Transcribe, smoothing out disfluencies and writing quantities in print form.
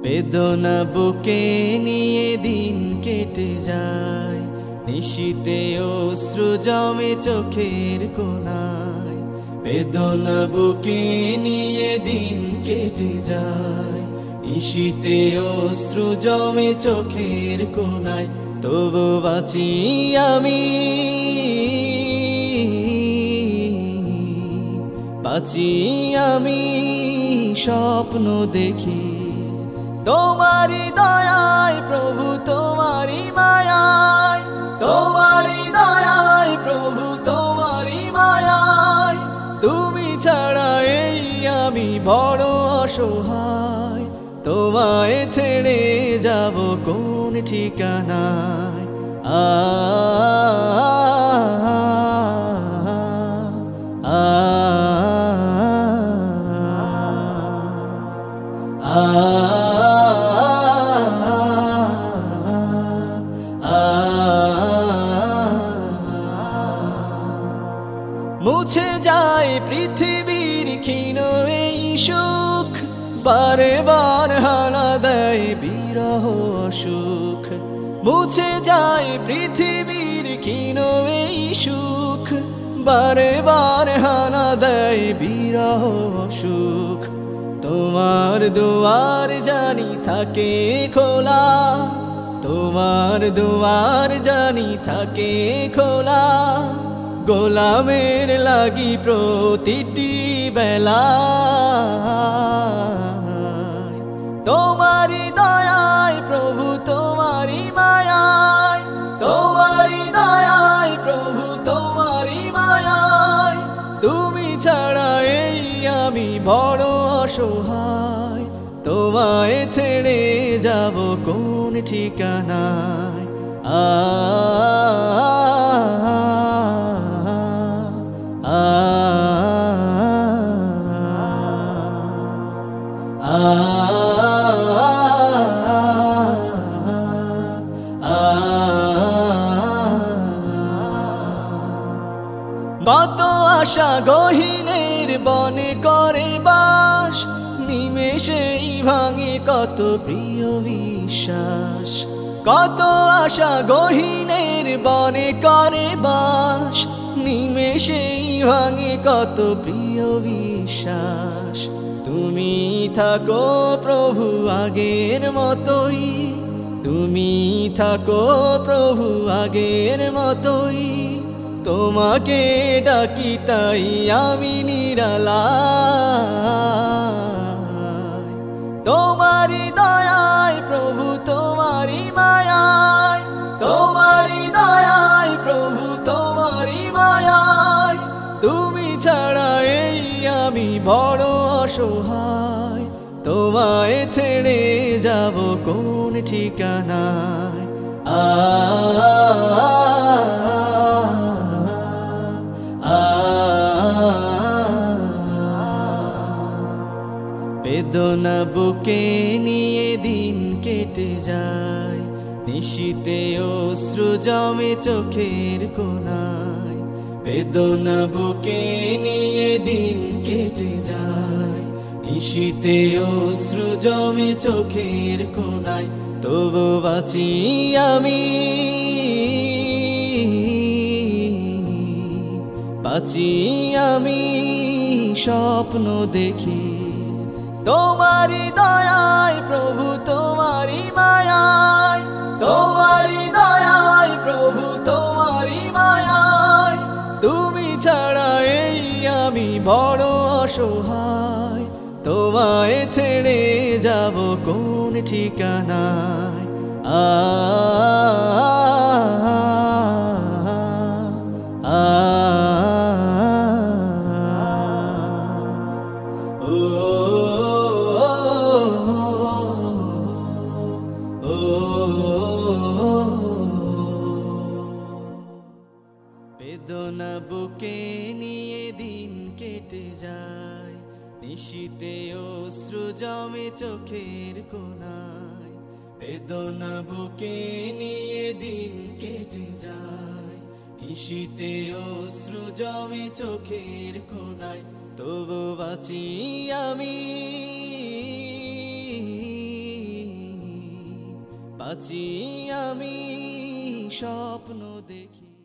বেদনা বুকে নিয়ে দিন কেটে যায়, নিশীতে অশ্রু জমে চোখের কোণায়। বেদনা বুকে নিয়ে দিন কেটে যায়, নিশীতে অশ্রু জমে চোখের কোণায়। তবু বাঁচি আমি, বাঁচি আমি, স্বপ্ন দেখি তোমারি দয়ায় প্রভু, তোমারি মায়ায়, তোমারি দয়ায় প্রভু, তোমারি মায়ায়। তুমি ছাড়া এই আমি বড় অসহায়, তোমায় ছেড়ে যাব কোন ঠিকানায়। আ মুছে যায় পৃথিবীর ক্ষীণ এই সুখ, বারে বার হানা দেয় বিরহ সুখ। মুছে যায় পৃথিবীর ক্ষীণ এই সুখ, বারে বার হানা দেয় বিরহ সুখ। তোমার দুয়ার জানি থাকে খোলা, তোমার দুয়ার জানি থাকে খোলা। গোলামের লাগি প্রতিটি বেলা, তোমারি দয়ায় প্রভু, তোমারি মায়ায়, তোমারি দয়ায় প্রভু, তোমারি মায়ায়। তুমি ছাড়া এই আমি বড় অসহায়, তোমায় ছেড়ে যাব কোন ঠিকানায়। আ কত আশা গহীনের বনে করে বাস, নিমেষেই ভাঙে কত প্রিয় বিশ্বাস। কত আশা গহীনের বনে করে বাস, নিমেষেই ভাঙে কত প্রিয় বিশ্বাস। তুমি থাকো প্রভু আগের মতোই, তুমি থাকো প্রভু আগের মতোই। তোমাকে ডাকি তাই আমি নিরালায়, তোমারি দয়ায় প্রভু, তোমারি মায়ায়, তোমারি দয়ায় প্রভু, তোমারি মায়ায়। তুমি ছাড়া এই আমি বড় অসহায়, তোমায় ছেড়ে যাব কোন ঠিকানায়। আ বেদনা বুকে নিয়ে দিন কেটে যায়, নিশীতে অশ্রু জমে চোখের কোণায়। বেদনা বুকে নিয়ে দিন কেটে যায়, নিশীতে অশ্রু জমে চোখের কোণায়। তবু বাঁচি আমি, বাঁচি আমি, স্বপ্ন দেখি তোমারি দয়ায় প্রভু, তোমারি মায়ায়, তোমারি দয়ায় প্রভু, তোমারি মায়ায়। তুমি ছাড়া এই আমি বড় অসহায়, তোমায় ছেড়ে যাব কোন ঠিকানায়। আ বেদনা বুকে নিয়ে দিন কেটে যায়, নিশীতে অশ্রু জমে চোখের কোণায়। বেদনা বুকে নিয়ে দিন কেটে যায়, নিশীতে অশ্রু জমে চোখের কোণায়। তবু বাঁচি আমি, বাঁচি আমি স্বপ্ন দেখি।